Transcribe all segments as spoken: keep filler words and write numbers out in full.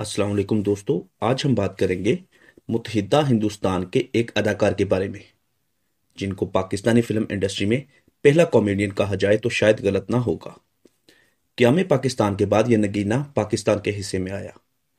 अस्सलाम वालेकुम दोस्तों, आज हम बात करेंगे मुत्तहिदा हिंदुस्तान के एक अदाकार के बारे में जिनको पाकिस्तानी फिल्म इंडस्ट्री में पहला कॉमेडियन कहा जाए तो शायद गलत ना होगा। क़याम पाकिस्तान के बाद यह नगीना पाकिस्तान के हिस्से में आया।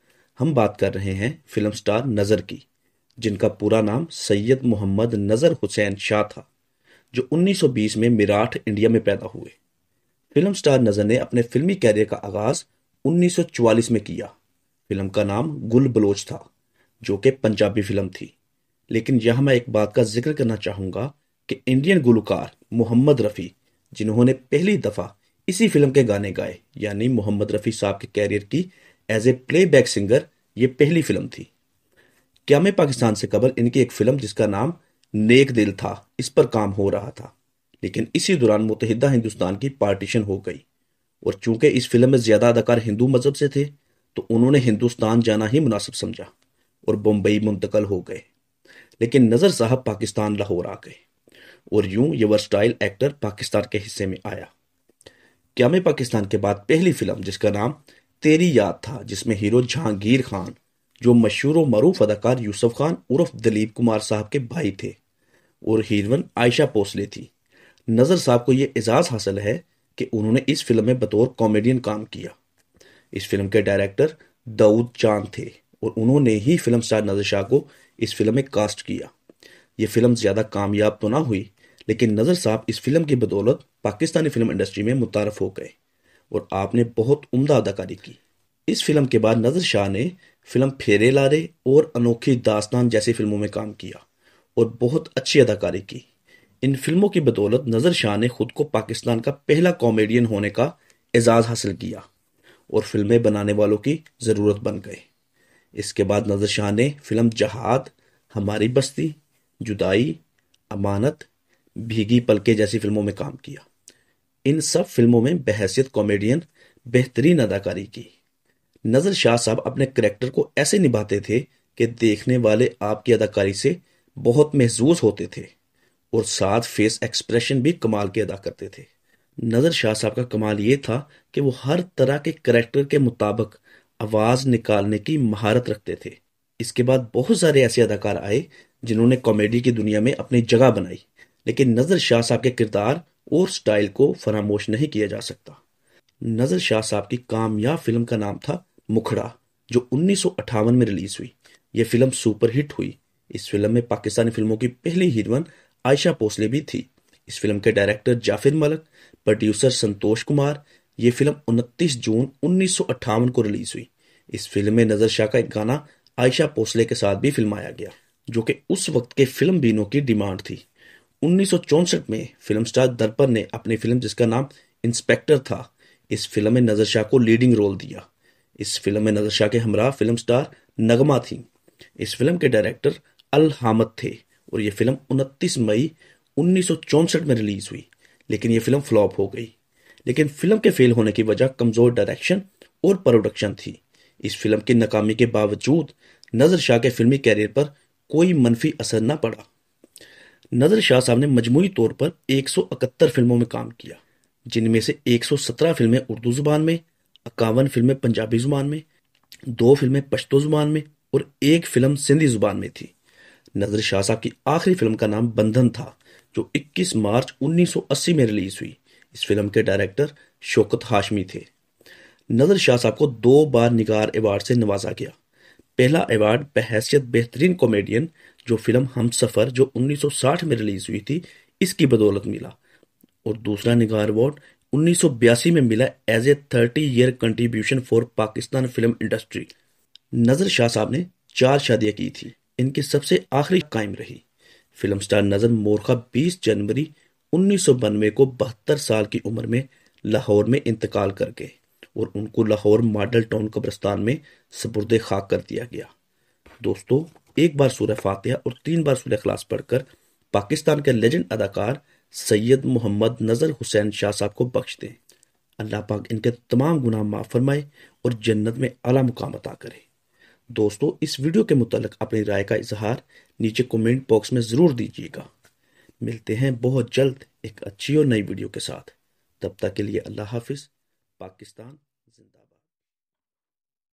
हम बात कर रहे हैं फिल्म स्टार नज़र की, जिनका पूरा नाम सैयद मोहम्मद नज़र हुसैन शाह था, जो उन्नीस सौ बीस में मेरठ इंडिया में पैदा हुए। फिल्म स्टार नज़र ने अपने फिल्मी कैरियर का आगाज उन्नीस सौ चौवालीस में किया। फिल्म का नाम गुल बलोच था, जो कि पंजाबी फिल्म थी। लेकिन यहां मैं एक बात का जिक्र करना चाहूंगा कि इंडियन गुलकार मोहम्मद रफ़ी, जिन्होंने पहली दफ़ा इसी फिल्म के गाने गाए, यानी मोहम्मद रफ़ी साहब के कैरियर की एज ए प्लेबैक सिंगर ये पहली फिल्म थी। क़याम पाकिस्तान से कबल इनकी एक फिल्म जिसका नाम नेक दिल था, इस पर काम हो रहा था। लेकिन इसी दौरान मुत्तहिदा हिंदुस्तान की पार्टीशन हो गई, और चूंकि इस फिल्म में ज्यादा अदाकार हिंदू मजहब से थे, तो उन्होंने हिंदुस्तान जाना ही मुनासिब समझा और बम्बई मुंतकल हो गए। लेकिन नज़र साहब पाकिस्तान लाहौर आ गए, और यूं ये वर्सटाइल एक्टर पाकिस्तान के हिस्से में आया। क़याम पाकिस्तान के बाद पहली फिल्म जिसका नाम तेरी याद था, जिसमें हीरो जहांगीर खान, जो मशहूर व मरूफ अदाकार यूसुफ खान उर्फ दिलीप कुमार साहब के भाई थे, और हीरोइन आयशा भोसले थी। नज़र साहब को यह एजाज़ हासिल है कि उन्होंने इस फिल्म में बतौर कॉमेडियन काम किया। इस फिल्म के डायरेक्टर दाऊद चांद थे, और उन्होंने ही फिल्म स्टार नज़र शाह को इस फिल्म में कास्ट किया। यह फिल्म ज़्यादा कामयाब तो ना हुई, लेकिन नज़र साहब इस फिल्म की बदौलत पाकिस्तानी फिल्म इंडस्ट्री में मुतारफ हो गए, और आपने बहुत उम्दा अदाकारी की। इस फिल्म के बाद नज़र शाह ने फिल्म फेरे लारे और अनोखी दास्तान जैसी फिल्मों में काम किया और बहुत अच्छी अदाकारी की। इन फिल्मों की बदौलत नज़र शाह ने खुद को पाकिस्तान का पहला कॉमेडियन होने का एजाज़ हासिल किया, और फिल्में बनाने वालों की ज़रूरत बन गए। इसके बाद नज़र शाह ने फिल्म जहाद, हमारी बस्ती, जुदाई, अमानत, भीगी पलके जैसी फिल्मों में काम किया। इन सब फिल्मों में बहैसियत कॉमेडियन बेहतरीन अदाकारी की। नज़र शाह साहब अपने करैक्टर को ऐसे निभाते थे कि देखने वाले आपकी अदाकारी से बहुत महजूज होते थे, और साथ फेस एक्सप्रेशन भी कमाल के अदा करते थे। नज़र शाह साहब का कमाल ये था कि वो हर तरह के करैक्टर के मुताबिक आवाज़ निकालने की महारत रखते थे। इसके बाद बहुत सारे ऐसे अदाकार आए जिन्होंने कॉमेडी की दुनिया में अपनी जगह बनाई, लेकिन नज़र शाह साहब के किरदार और स्टाइल को फरामोश नहीं किया जा सकता। नज़र शाह साहब की कामयाब फिल्म का नाम था मुखड़ा, जो उन्नीस सौ अट्ठावन में रिलीज हुई। यह फिल्म सुपरहिट हुई। इस फिल्म में पाकिस्तानी फिल्मों की पहली हीरोइन आयशा भोसले भी थी। इस फिल्म के डायरेक्टर जाफिर मलिक, प्रोड्यूसर संतोष कुमार। ये फिल्म उनतीस जून उन्नीस सौ अट्ठावन को रिलीज हुई। इस फिल्म में नज़र शाह का एक गाना आयशा भोसले के साथ भी फिल्माया गया, जो कि उस वक्त के फिल्म बीनों की डिमांड थी। उन्नीस सौ चौसठ में फिल्म स्टार दर्पण ने अपनी फिल्म जिसका नाम इंस्पेक्टर था, इस फिल्म में नज़र शाह को लीडिंग रोल दिया। इस फिल्म में नज़र शाह के हमरा फिल्म स्टार नगमा थी। इस फिल्म के डायरेक्टर अल हामद थे, और यह फिल्म उनतीस मई उन्नीस सौ चौसठ में रिलीज हुई, लेकिन यह फिल्म फ्लॉप हो गई। लेकिन फिल्म के फेल होने की वजह कमजोर डायरेक्शन और प्रोडक्शन थी। इस फिल्म की नाकामी के बावजूद नज़र शाह के फिल्मी कैरियर पर कोई मनफी असर न पड़ा। नज़र शाह साहब ने मजमूई तौर पर एक सौ इकहत्तर फिल्मों में काम किया, जिनमें से एक सौ सत्रह फिल्में उर्दू जुबान में, इक्यावन फिल्में पंजाबी जुबान में, दो फिल्में पश्तो जुबान में और एक फिल्म सिंधी जुबान में थी। नज़र शाह साहब की आखिरी फिल्म का नाम बंधन था, जो इक्कीस मार्च उन्नीस सौ अस्सी में रिलीज हुई। इस फिल्म के डायरेक्टर शौकत हाशमी थे। नज़र शाह साहब को दो बार निगार अवार्ड से नवाजा गया। पहला अवार्ड बहैसियत बेहतरीन कॉमेडियन, जो फिल्म हम सफ़र जो उन्नीस सौ साठ में रिलीज हुई थी, इसकी बदौलत मिला, और दूसरा निगार अवार्ड उन्नीस सौ बयासी में मिला as a thirty year contribution for Pakistan film industry. Nazar Shah साहब ने चार शादियां की थी। इनकी सबसे आखिरी कायम रही। फिल्म स्टार नज़र मोरखा बीस जनवरी उन्नीस सौ बानवे को बहत्तर साल की उम्र में लाहौर में इंतकाल कर गए, और उनको लाहौर मॉडल टाउन कब्रिस्तान में सुपुर्द खाक कर दिया गया। दोस्तों, एक बार सूरह फातिहा और तीन बार सूरह इखलास पढ़कर पाकिस्तान के लेजेंड अदाकार सैयद मोहम्मद नज़र हुसैन शाह साहब को बख्श दें। अल्लाह पाक इनके तमाम गुनाह माफ़ फरमाए और जन्नत में आला मुकाम अता करे। दोस्तों, इस वीडियो के मुतालिक अपनी राय का इजहार नीचे कमेंट बॉक्स में ज़रूर दीजिएगा। मिलते हैं बहुत जल्द एक अच्छी और नई वीडियो के साथ। तब तक के लिए अल्लाह हाफिज़। पाकिस्तान।